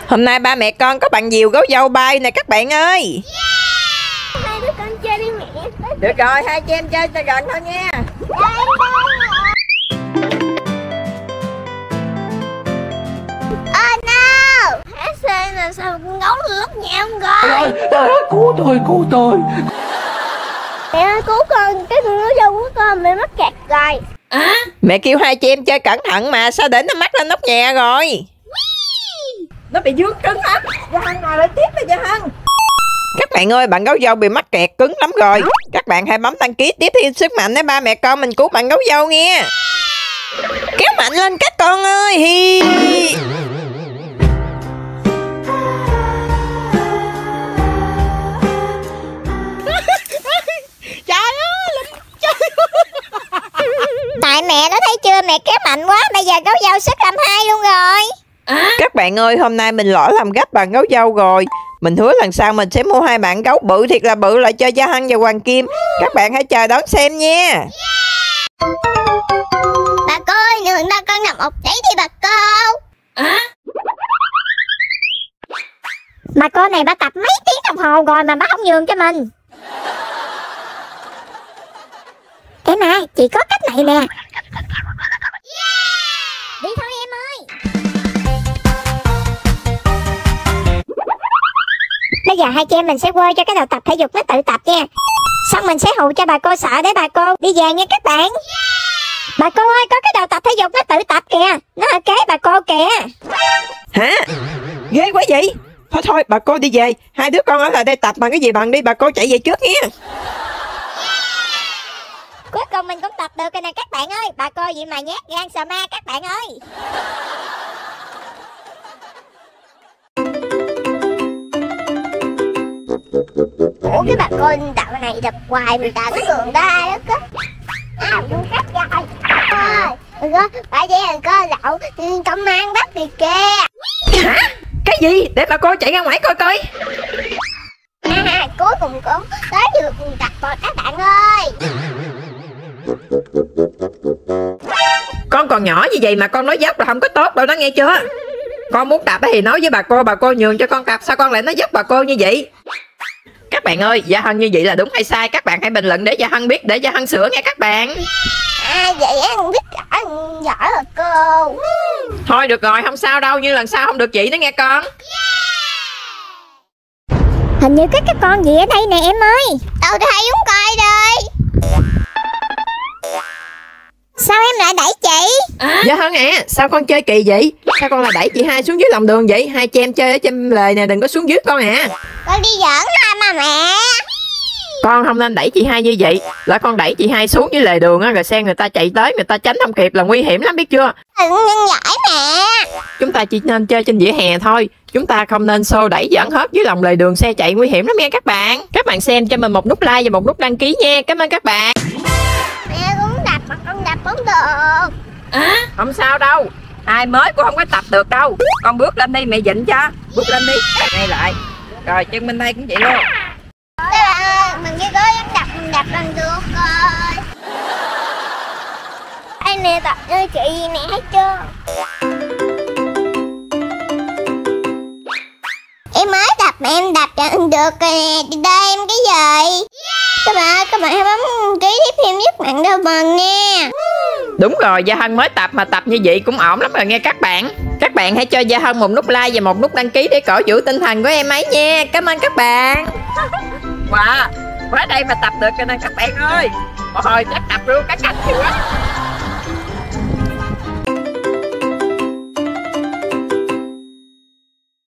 Hôm nay ba mẹ con có bằng diều gấu dâu bay nè các bạn ơi. Hai đứa con chơi đi mẹ. Được rồi, hai chị em chơi cho gần thôi nha. Oh no! Hả xe là sao con gấu lướt nha ông rồi. Trời ơi, cứu tôi. Mẹ ơi cứu con, cái con gấu dâu của con bị mắc kẹt rồi. Mẹ kêu hai chị em chơi cẩn thận mà sao để nó mắc lên nóc nhà rồi. Nó bị vướng cứng lắm. Gia Hân ngồi lên tiếp đi Gia Hân. Các bạn ơi, bạn gấu dâu bị mắc kẹt cứng lắm rồi. Các bạn hãy bấm đăng ký tiếp thêm sức mạnh để ba mẹ con mình cứu bạn gấu dâu nghe. Kéo mạnh lên các con ơi. Hi. Trời ơi, Tại mẹ đó thấy chưa, mẹ kéo mạnh quá, bây giờ gấu dâu sức làm hai luôn rồi. Các bạn ơi, hôm nay mình lỡ làm gấp bạn gấu dâu rồi. Mình hứa lần sau mình sẽ mua hai bạn gấu bự thiệt là bự lại cho Gia Hân và Hoàng Kim. Các bạn hãy chờ đón xem nha. Bà cô ơi, nhường ta con nằm một giấy đi bà cô. Bà cô này bà tập mấy tiếng đồng hồ rồi mà bà không nhường cho mình. Cái này, chỉ có cách này nè. Đi thôi em ơi. Bây giờ hai chị em mình sẽ quơ cho cái đầu tập thể dục nó tự tập nha. Xong mình sẽ hù cho bà cô sợ để bà cô đi về nha các bạn. Bà cô ơi, có cái đầu tập thể dục nó tự tập kìa. Nó ở kế bà cô kìa. Hả? Ghê quá vậy. Thôi bà cô đi về. Hai đứa con ở lại đây tập bằng cái gì bằng đi. Bà cô chạy về trước nha. Cuối cùng mình cũng tập được rồi nè các bạn ơi. Bà cô vậy mà nhát gan sờ ma các bạn ơi. Ủa cái bà cô đạo này đập hoài người ta nó đường đa đó cơ. Cũng cắt ra thôi. Đừng có, phải vậy đừng có đậu công an bắt thì kìa. Hả? Cái gì? Để bà cô chạy ra ngoài coi coi. Cuối cùng cũng tới được tập rồi các bạn ơi. Con còn nhỏ như vậy mà con nói dốc là không có tốt đâu đó nghe chưa. Con muốn tập thì nói với bà cô nhường cho con tập. Sao con lại nói dốc bà cô như vậy? Các bạn ơi, Gia Hân như vậy là đúng hay sai? Các bạn hãy bình luận để Gia Hân biết, để Gia Hân sửa nghe các bạn. Vậy á, không biết giỏi rồi cô. Thôi được rồi, không sao đâu, nhưng lần sau không được chị nữa nghe con. Hình như các con gì ở đây nè em ơi. Đâu thấy chúng coi đây. Sao em lại đẩy chị? Gia Hân à, sao con chơi kỳ vậy? Sao con lại đẩy chị hai xuống dưới lòng đường vậy? Hai chị em chơi ở trên lề nè, đừng có xuống dưới con à. Con đi giỡn thôi mà mẹ. Con không nên đẩy chị hai như vậy. Là con đẩy chị hai xuống dưới lề đường á, rồi xe người ta chạy tới, người ta tránh không kịp là nguy hiểm lắm biết chưa? Nhân giỏi mẹ. Chúng ta chỉ nên chơi trên vỉa hè thôi. Chúng ta không nên xô đẩy giỡn hết dưới lòng lề đường, xe chạy nguy hiểm lắm nha các bạn. Các bạn xem cho mình một nút like và một nút đăng ký nha. Cảm ơn các bạn. Mẹ cũng đập mà con đập cũng được. Không sao đâu. Ai mới cũng không có tập được đâu. Con bước lên đi, mẹ dịnh cho. Bước lên đi. Ngay lại. Rồi chân bên đây cũng vậy luôn. Các bạn ơi, mình chỉ có dám mình đập lần được rồi. Anh nè tập như chị nè thấy chưa? Em mới tập mà em đập được rồi nè, chị đợi em cái gì? Các bạn hãy bấm ký tiếp thêm giúp bạn đâu mình nha. Đúng rồi, Gia Hân mới tập mà tập như vậy cũng ổn lắm rồi nghe các bạn. Các bạn hãy cho Gia Hân một nút like và một nút đăng ký để cổ vũ tinh thần của em ấy nha. Cảm ơn các bạn. Wow, qua đây mà tập được cho nên các bạn ơi. Hồi chắc tập luôn các cách gì quá.